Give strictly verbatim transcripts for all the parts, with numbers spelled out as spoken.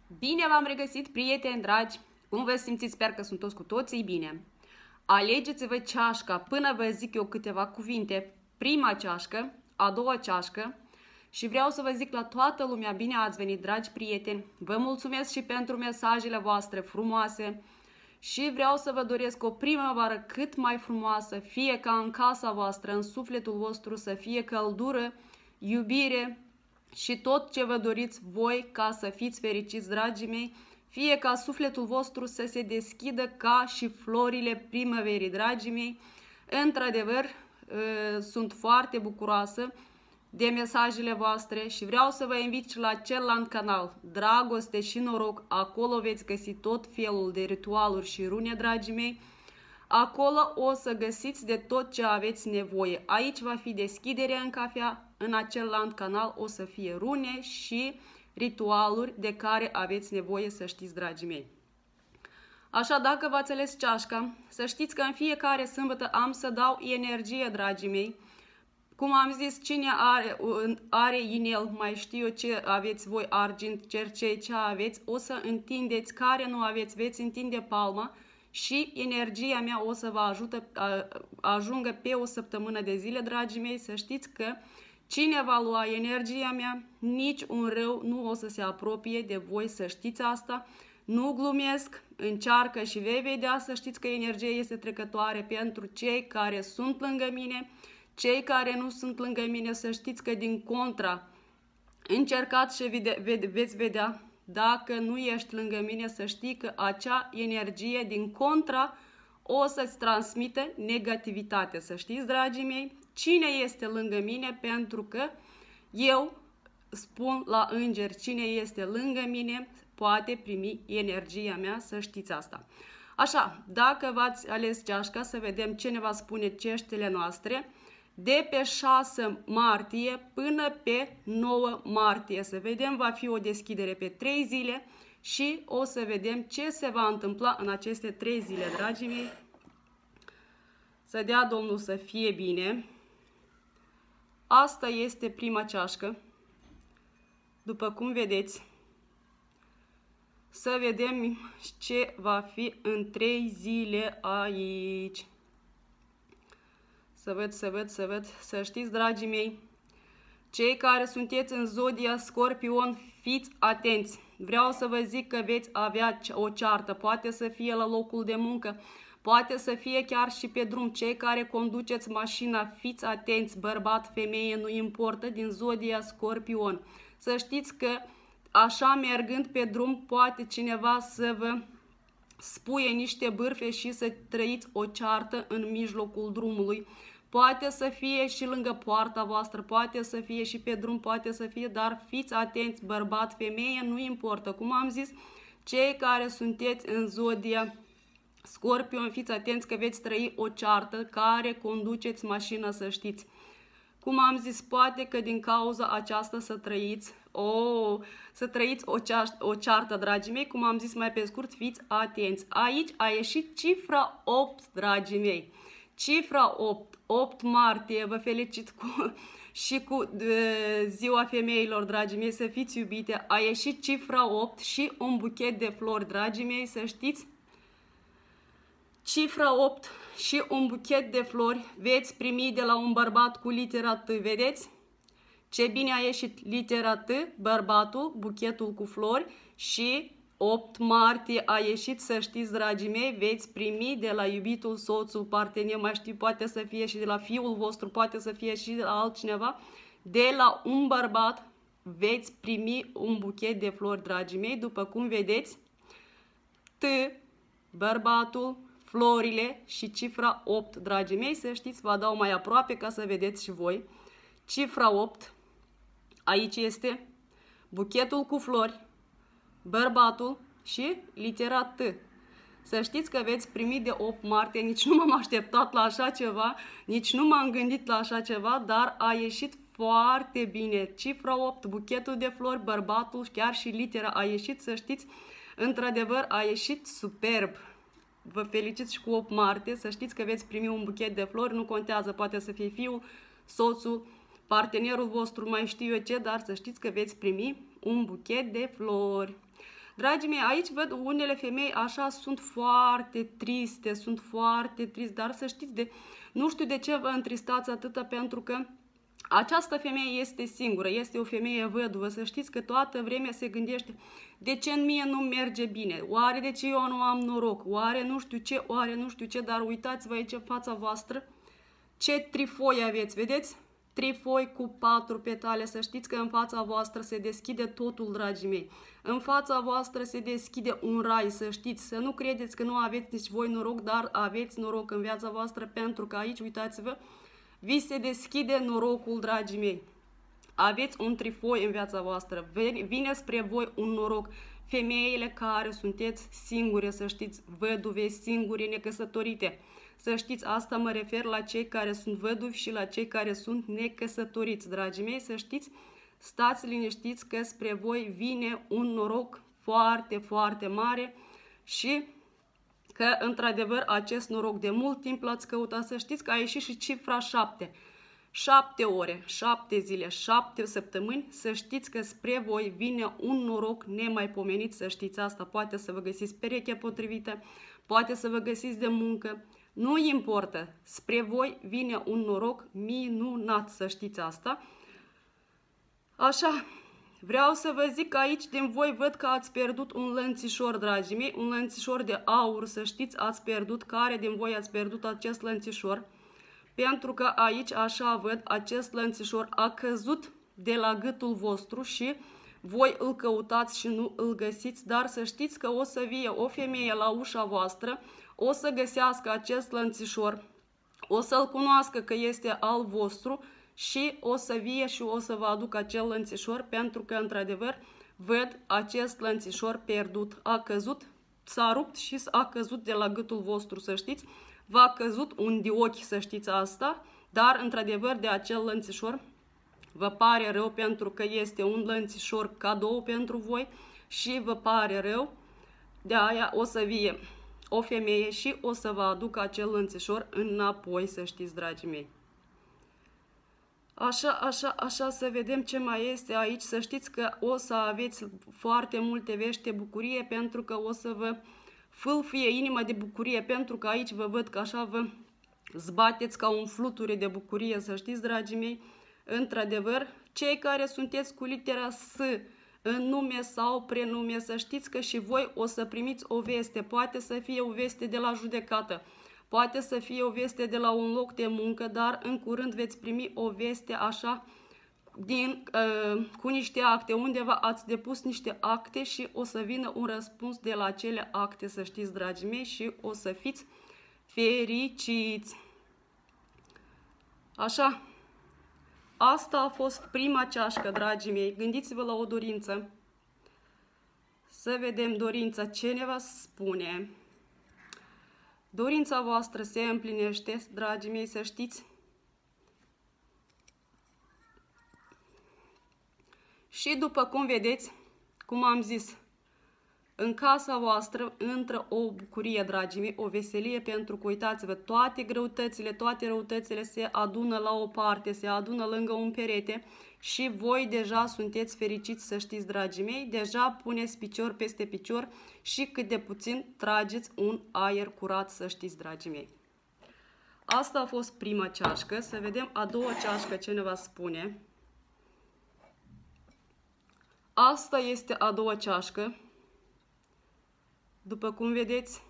Bine v-am regăsit, prieteni dragi! Cum vă simțiți? Sper că sunt toți cu toții bine. Alegeți-vă ceașca până vă zic eu câteva cuvinte. Prima ceașcă, a doua ceașcă și vreau să vă zic la toată lumea, bine ați venit, dragi prieteni! Vă mulțumesc și pentru mesajele voastre frumoase și vreau să vă doresc o primăvară cât mai frumoasă, fie ca în casa voastră, în sufletul vostru să fie căldură, iubire și tot ce vă doriți voi ca să fiți fericiți, dragii mei, fie ca sufletul vostru să se deschidă ca și florile primăverii, dragii mei. Într-adevăr, sunt foarte bucuroasă de mesajele voastre și vreau să vă invit și la celălalt canal, Dragoste și Noroc. Acolo veți găsi tot felul de ritualuri și rune, dragii mei. Acolo o să găsiți de tot ce aveți nevoie. Aici va fi deschidere în cafea, în acel canal o să fie rune și ritualuri de care aveți nevoie, să știți, dragii mei. Așa, dacă v-ați ales ceașca, să știți că în fiecare sâmbătă am să dau energie, dragii mei. Cum am zis, cine are, are inel, mai știu eu ce aveți voi, argint, cercei, ce aveți, o să întindeți, care nu aveți, veți întinde palma și energia mea o să vă ajută, ajungă pe o săptămână de zile, dragii mei, să știți că cine va lua energia mea, nici un rău nu o să se apropie de voi, să știți asta. Nu glumesc, încearcă și vei vedea, să știți că energia este trecătoare pentru cei care sunt lângă mine. Cei care nu sunt lângă mine, să știți că din contra, încercați și vede, vede, veți vedea, dacă nu ești lângă mine, să știi că acea energie din contra o să-ți transmită negativitate. Să știți, dragii mei, cine este lângă mine, pentru că eu spun la îngeri, cine este lângă mine poate primi energia mea, să știți asta. Așa, dacă v-ați ales ceașca, să vedem ce ne va spune ceștile noastre de pe șase martie până pe nouă martie. Să vedem, va fi o deschidere pe trei zile și o să vedem ce se va întâmpla în aceste trei zile, dragii mei. Să dea Domnul să fie bine. Asta este prima ceașcă. După cum vedeți, să vedem ce va fi în trei zile aici. Să văd, să văd, să văd, să știți, dragii mei, cei care sunteți în zodia Scorpion, fiți atenți. Vreau să vă zic că veți avea o ceartă, poate să fie la locul de muncă, poate să fie chiar și pe drum. Cei care conduceți mașina, fiți atenți, bărbat, femeie, nu importă, din zodia Scorpion. Să știți că așa mergând pe drum, poate cineva să vă spuie niște bârfe și să trăiți o ceartă în mijlocul drumului. Poate să fie și lângă poarta voastră, poate să fie și pe drum, poate să fie, dar fiți atenți, bărbat, femeie, nu importă. Cum am zis, cei care sunteți în zodia Scorpion, fiți atenți că veți trăi o ceartă, care conduceți mașina, să știți. Cum am zis, poate că din cauza aceasta să trăiți, oh, să trăiți o, ceartă, o ceartă, dragii mei. Cum am zis mai pe scurt, fiți atenți. Aici a ieșit cifra opt, dragii mei. Cifra opt, opt martie, vă felicit cu, și cu de, ziua femeilor, dragii mei, să fiți iubite. A ieșit cifra opt și un buchet de flori, dragii mei, să știți. Cifra opt și un buchet de flori veți primi de la un bărbat cu litera T, vedeți? Ce bine a ieșit litera T, bărbatul, buchetul cu flori și opt martie a ieșit, să știți, dragii mei, veți primi de la iubitul, soțul, partener, mai știu, poate să fie și de la fiul vostru, poate să fie și de la altcineva, de la un bărbat veți primi un buchet de flori, dragii mei, după cum vedeți, T, bărbatul, florile și cifra opt, dragii mei, să știți, vă dau mai aproape ca să vedeți și voi. Cifra opt, aici este buchetul cu flori, bărbatul și litera T. Să știți că veți primi de opt martie, nici nu m-am așteptat la așa ceva, nici nu m-am gândit la așa ceva, dar a ieșit foarte bine. Cifra opt, buchetul de flori, bărbatul, chiar și litera a ieșit, să știți, într-adevăr a ieșit superb. Vă felicit și cu opt martie, să știți că veți primi un buchet de flori, nu contează, poate să fie fiul, soțul, partenerul vostru, mai știu eu ce, dar să știți că veți primi un buchet de flori. Dragii mei, aici văd unele femei așa sunt foarte triste, sunt foarte triste, dar să știți, de, nu știu de ce vă întristați atâta, pentru că această femeie este singură, este o femeie văduvă, să știți că toată vremea se gândește de ce în mie nu merge bine, oare de ce eu nu am noroc, oare nu știu ce, oare nu știu ce, dar uitați-vă aici în fața voastră ce trifoi aveți, vedeți? Trifoi cu patru petale, să știți că în fața voastră se deschide totul, dragii mei. În fața voastră se deschide un rai, să știți, să nu credeți că nu aveți nici voi noroc, dar aveți noroc în viața voastră, pentru că aici, uitați-vă, vi se deschide norocul, dragii mei. Aveți un trifoi în viața voastră, vine spre voi un noroc. Femeile care sunteți singure, să știți, văduve, singure, necăsătorite. Să știți, asta mă refer la cei care sunt văduvi și la cei care sunt necăsătoriți, dragii mei, să știți, stați liniștiți că spre voi vine un noroc foarte, foarte mare și că, într-adevăr, acest noroc de mult timp l-ați căutat. Să știți că a ieșit și cifra șapte. Șapte ore, șapte zile, șapte săptămâni, să știți că spre voi vine un noroc nemaipomenit, să știți asta. Poate să vă găsiți perechea potrivită, poate să vă găsiți de muncă, nu importă, spre voi vine un noroc minunat, să știți asta. Așa, vreau să vă zic că aici din voi văd că ați pierdut un lănțișor, dragii mei, un lănțișor de aur, să știți, ați pierdut. Care din voi ați pierdut acest lănțișor? Pentru că aici, așa văd, acest lănțișor a căzut de la gâtul vostru și voi îl căutați și nu îl găsiți, dar să știți că o să vie o femeie la ușa voastră, o să găsească acest lănțișor, o să-l cunoască că este al vostru și o să vie și o să vă aducă acel lănțișor, pentru că, într-adevăr, văd acest lănțișor pierdut, a căzut, s-a rupt și a căzut de la gâtul vostru, să știți. V-a căzut un diochi, să știți asta, dar, într-adevăr, de acel lănțișor vă pare rău, pentru că este un lănțișor cadou pentru voi și vă pare rău. De aia o să vie o femeie și o să vă aducă acel lănțișor înapoi, să știți, dragii mei. Așa, așa, așa, să vedem ce mai este aici. Să știți că o să aveți foarte multe vești de bucurie, pentru că o să vă fâlfie inima de bucurie, pentru că aici vă văd că așa vă zbateți ca un fluture de bucurie, să știți, dragii mei. Într-adevăr, cei care sunteți cu litera S în nume sau prenume, să știți că și voi o să primiți o veste. Poate să fie o veste de la judecată, poate să fie o veste de la un loc de muncă, dar în curând veți primi o veste așa din, uh, cu niște acte, undeva ați depus niște acte și o să vină un răspuns de la acele acte, să știți, dragii mei, și o să fiți fericiți. Așa, asta a fost prima ceașcă, dragii mei. Gândiți-vă la o dorință. Să vedem dorința ce ne va spune. Dorința voastră se împlinește, dragii mei, să știți. Și după cum vedeți, cum am zis, în casa voastră intră o bucurie, dragii mei, o veselie, pentru că, uitați-vă, toate greutățile, toate răutățile se adună la o parte, se adună lângă un perete și voi deja sunteți fericiți, să știți, dragii mei, deja puneți picior peste picior și cât de puțin trageți un aer curat, să știți, dragii mei. Asta a fost prima ceașcă, să vedem a doua ceașcă ce ne va spune. Asta este a doua ceașcă. După cum vedeți,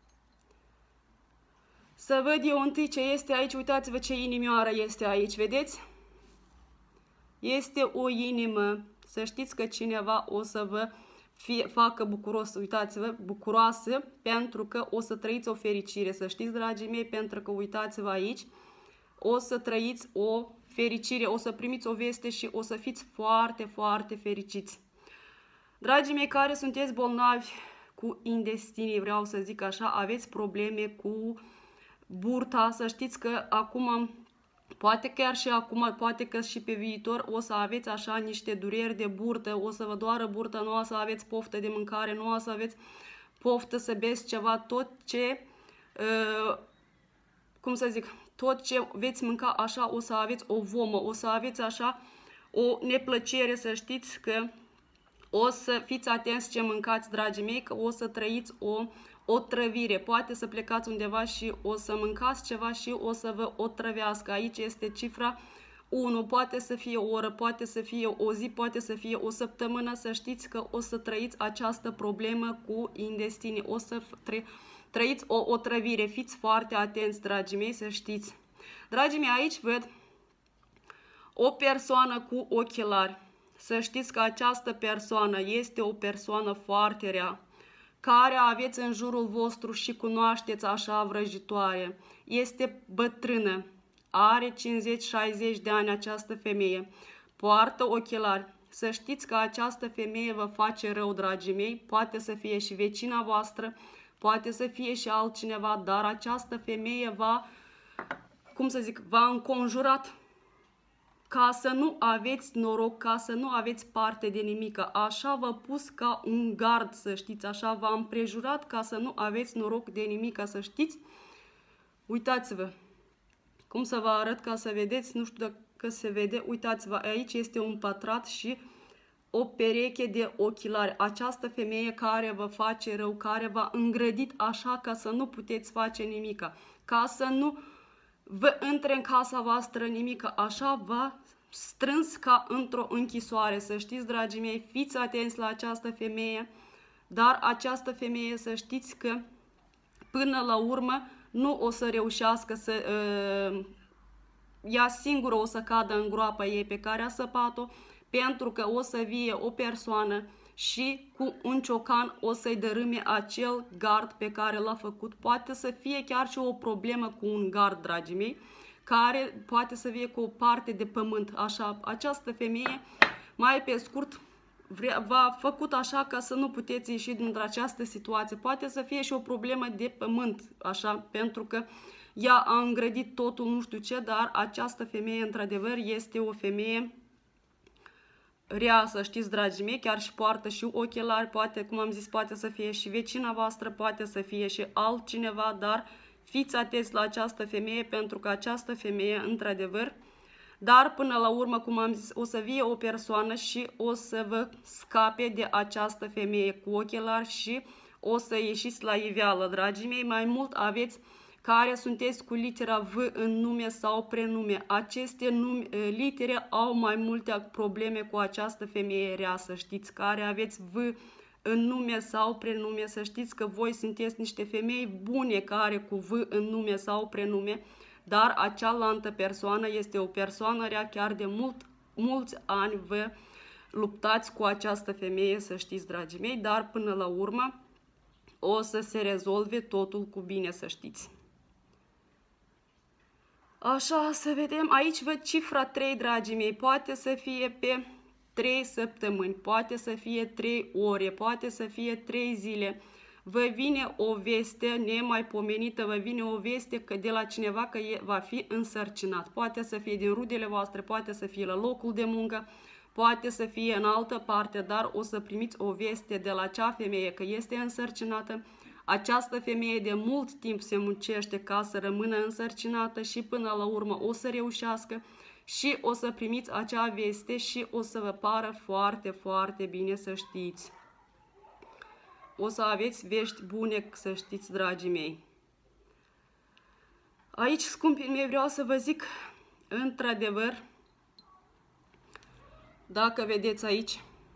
să văd eu întâi ce este aici. Uitați-vă ce inimioară este aici, vedeți? Este o inimă. Să știți că cineva o să vă fie, facă bucuros, uitați-vă, bucuroasă, pentru că o să trăiți o fericire. Să știți, dragii mei, pentru că, uitați-vă aici, o să trăiți o fericire, o să primiți o veste și o să fiți foarte, foarte fericiți. Dragii mei care sunteți bolnavi cu intestinii, vreau să zic așa, aveți probleme cu burta, să știți că acum, poate chiar și acum, poate că și pe viitor o să aveți așa niște dureri de burtă, o să vă doară burta, nu o să aveți poftă de mâncare, nu o să aveți poftă să beți ceva, tot ce, uh, cum să zic, tot ce veți mânca așa o să aveți o vomă, o să aveți așa o neplăcere, să știți că O să fiți atenți ce mâncați, dragii mei, că o să trăiți o otrăvire. Poate să plecați undeva și o să mâncați ceva și o să vă otrăvească. Aici este cifra unu. Poate să fie o oră, poate să fie o zi, poate să fie o săptămână. Să știți că o să trăiți această problemă cu intestinii. O să tră trăiți o otrăvire. Fiți foarte atenți, dragii mei, să știți. Dragii mei, aici văd o persoană cu ochelari. Să știți că această persoană este o persoană foarte rea, care aveți în jurul vostru și cunoașteți așa vrăjitoare. Este bătrână, are cincizeci șaizeci de ani această femeie, poartă ochelari. Să știți că această femeie vă face rău, dragii mei, poate să fie și vecina voastră, poate să fie și altcineva, dar această femeie va, cum să zic, v-a înconjurat ca să nu aveți noroc, ca să nu aveți parte de nimic. Așa v-a pus ca un gard, să știți, așa v-a împrejurat ca să nu aveți noroc de nimic, să știți. Uitați-vă, cum să vă arăt ca să vedeți, nu știu dacă se vede, uitați-vă, aici este un pătrat și o pereche de ochelari. Această femeie care vă face rău, care v-a îngrădit așa ca să nu puteți face nimic, ca să nu vă intre în casa voastră nimic, așa v-a strâns ca într-o închisoare. Să știți, dragii mei, fiți atenți la această femeie, dar această femeie să știți că până la urmă nu o să reușească să... Uh, ea singură o să cadă în groapa ei pe care a săpat-o, pentru că o să vie o persoană și cu un ciocan o să-i dărâme acel gard pe care l-a făcut. Poate să fie chiar și o problemă cu un gard, dragii mei, care poate să fie cu o parte de pământ. Așa, această femeie, mai pe scurt, v-a făcut așa ca să nu puteți ieși din această situație. Poate să fie și o problemă de pământ, așa, pentru că ea a îngrădit totul, nu știu ce, dar această femeie, într-adevăr, este o femeie rea, să știți, dragii mei, chiar și poartă și ochelari, poate, cum am zis, poate să fie și vecina voastră, poate să fie și altcineva, dar fiți atenți la această femeie, pentru că această femeie, într-adevăr, dar până la urmă, cum am zis, o să vie o persoană și o să vă scape de această femeie cu ochelari și o să ieșiți la iveală, dragii mei. Mai mult aveți care sunteți cu litera V în nume sau prenume. Aceste nume, litere au mai multe probleme cu această femeie rea, să știți, care aveți V în nume sau prenume. Să știți că voi sunteți niște femei bune care cu V în nume sau prenume, dar acealaltă persoană este o persoană rea, chiar de mult, mulți ani vă luptați cu această femeie, să știți, dragii mei, dar până la urmă o să se rezolve totul cu bine, să știți. Așa, să vedem, aici văd cifra trei, dragii mei, poate să fie pe trei săptămâni, poate să fie trei ore, poate să fie trei zile. Vă vine o veste nemaipomenită, vă vine o veste că de la cineva că e, va fi însărcinat. Poate să fie din rudele voastre, poate să fie la locul de muncă, poate să fie în altă parte, dar o să primiți o veste de la acea femeie că este însărcinată. Această femeie de mult timp se muncește ca să rămână însărcinată și până la urmă o să reușească și o să primiți acea veste și o să vă pară foarte, foarte bine, să știți. O să aveți vești bune, să știți, dragii mei. Aici, scumpii mei, vreau să vă zic, într-adevăr, dacă vedeți aici,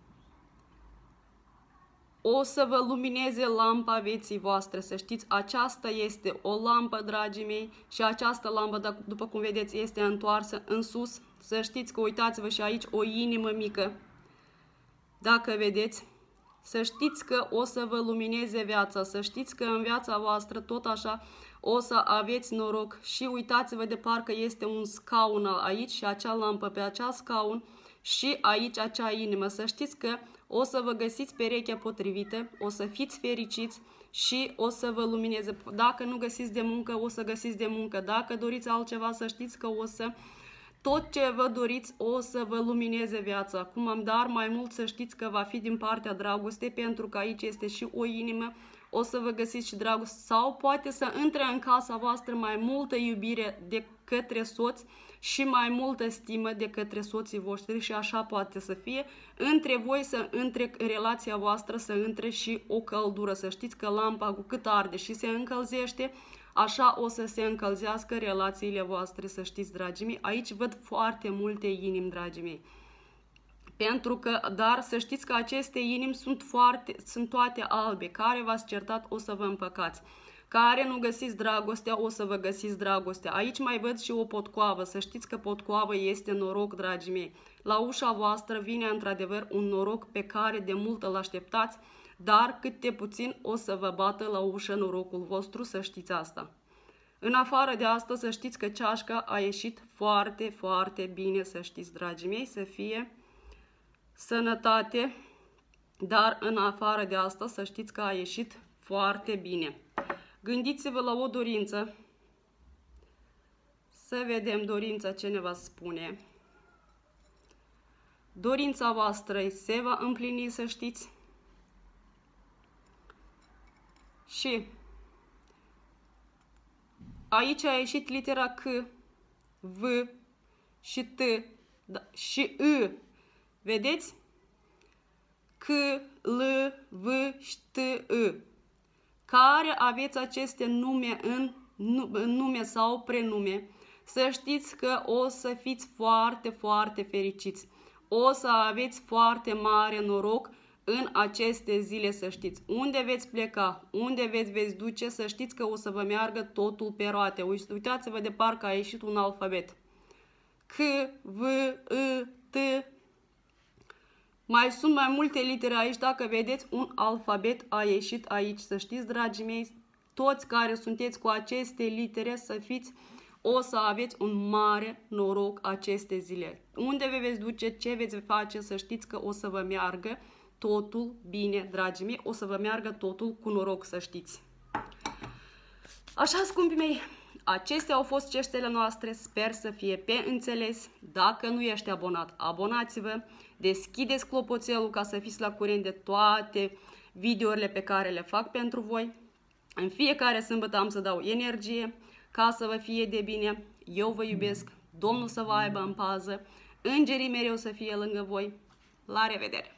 o să vă lumineze lampa vieții voastre, să știți, aceasta este o lampă, dragii mei, și această lampă, după cum vedeți, este întoarsă în sus. Să știți că, uitați-vă și aici, o inimă mică, dacă vedeți, să știți că o să vă lumineze viața, să știți că în viața voastră tot așa o să aveți noroc. Și uitați-vă de parcă este un scaun aici și acea lampă pe acea scaun și aici acea inimă. Să știți că o să vă găsiți perechea potrivită, o să fiți fericiți și o să vă lumineze. Dacă nu găsiți de muncă, o să găsiți de muncă. Dacă doriți altceva, să știți că o să Tot ce vă doriți o să vă lumineze viața acum, dar mai mult să știți că va fi din partea dragostei, pentru că aici este și o inimă, o să vă găsiți și dragoste sau poate să intre în casa voastră mai multă iubire de către soț și mai multă stimă de către soții voștri și așa poate să fie. Între voi să intre în relația voastră, să intre și o căldură, să știți că lampa cu cât arde și se încălzește, așa o să se încălzească relațiile voastre, să știți, dragii mei. Aici văd foarte multe inimi, dragii mei. Pentru că, dar să știți că aceste inimi sunt, foarte, sunt toate albe. Care v-ați certat, o să vă împăcați. Care nu găsiți dragostea, o să vă găsiți dragostea. Aici mai văd și o potcoavă. Să știți că potcoavă este noroc, dragii mei. La ușa voastră vine într-adevăr un noroc pe care de mult îl așteptați, dar cât de puțin o să vă bată la ușă norocul vostru, să știți asta. În afară de asta, să știți că ceașca a ieșit foarte, foarte bine, să știți, dragii mei, să fie sănătate, dar în afară de asta, să știți că a ieșit foarte bine. Gândiți-vă la o dorință, să vedem dorința ce ne va spune. Dorința voastră se va împlini, să știți. Și aici a ieșit litera C, V și T și I. Vedeți? C, L, V și T, I. Care aveți aceste nume în, în nume sau prenume, să știți că o să fiți foarte, foarte fericiți. O să aveți foarte mare noroc în aceste zile, să știți. Unde veți pleca, unde veți, veți duce, să știți că o să vă meargă totul pe roate. Uitați-vă de parcă a ieșit un alfabet. C, V, I, T. Mai sunt mai multe litere aici, dacă vedeți, un alfabet a ieșit aici, să știți, dragii mei, toți care sunteți cu aceste litere, să fiți, o să aveți un mare noroc aceste zile. Unde vă veți duce, ce veți face, să știți că o să vă meargă totul bine, dragii mei, o să vă meargă totul cu noroc, să știți. Așa, scumpii mei, acestea au fost ceștele noastre, sper să fie pe înțeles. Dacă nu ești abonat, abonați-vă, deschideți clopoțelul ca să fiți la curent de toate videourile pe care le fac pentru voi. În fiecare sâmbătă am să dau energie ca să vă fie de bine. Eu vă iubesc, Domnul să vă aibă în pază, îngerii mereu să fie lângă voi. La revedere!